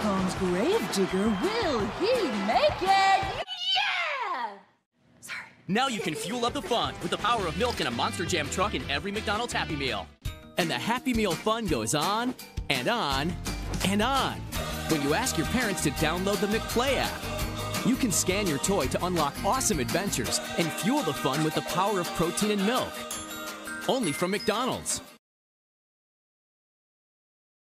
Holmes' gravedigger, will he make it? Yeah! Sorry. Now you can fuel up the fun with the power of milk and a Monster Jam truck in every McDonald's Happy Meal. And the Happy Meal fun goes on and on and on when you ask your parents to download the McPlay app. You can scan your toy to unlock awesome adventures and fuel the fun with the power of protein and milk. Only from McDonald's.